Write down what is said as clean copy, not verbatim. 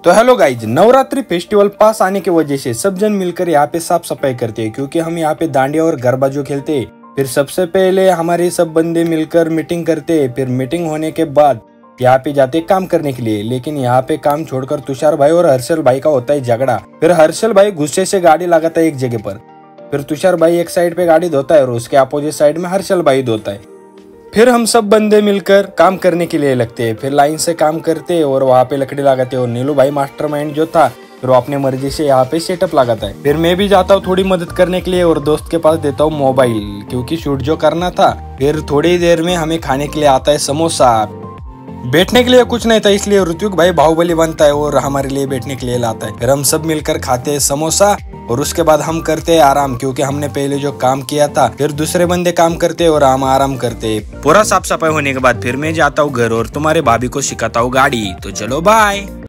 तो hello guys, Navratri festival पास आने की वजह से सब जन मिलकर यहाँ पे साफ सफाई करते हैं, क्योंकि हम यहाँ पे डांडिया और गरबा जो खेलते हैं। फिर सबसे पहले हमारे सब बंदे मिलकर मीटिंग करते हैं। फिर मीटिंग होने के बाद यहाँ पे जाते काम करने के लिए। लेकिन यहाँ पे काम छोड़कर तुषार भाई और हर्षल भाई का होता है झगड़ा। फिर हर्षल भाई गुस्से से गाड़ी लगाता है एक जगह पर। फिर तुषार भाई एक साइड पे गाड़ी धोता है और उसके अपोजिट साइड में हर्षल भाई धोता है। फिर हम सब बंदे मिलकर काम करने के लिए लगते हैं। फिर लाइन से काम करते हैं और वहाँ पे लकड़ी लगाते हैं। और नीलू भाई मास्टरमाइंड जो था, फिर वो अपने मर्जी से यहाँ पे सेटअप लगाता है। फिर मैं भी जाता हूँ थोड़ी मदद करने के लिए और दोस्त के पास देता हूँ मोबाइल, क्योंकि शूट जो करना था। फिर थोड़ी देर में हमें खाने के लिए आता है समोसा। बैठने के लिए कुछ नहीं था, इसलिए ऋत्विक भाई बाहुबली बनता है और हमारे लिए बैठने के लिए लाता है। फिर हम सब मिलकर खाते हैं समोसा और उसके बाद हम करते हैं आराम, क्योंकि हमने पहले जो काम किया था। फिर दूसरे बंदे काम करते हैं और हम आराम करते हैं। पूरा साफ सफाई होने के बाद फिर मैं जाता हूँ घर और तुम्हारे भाभी को सिखाता हूँ गाड़ी। तो चलो बाय।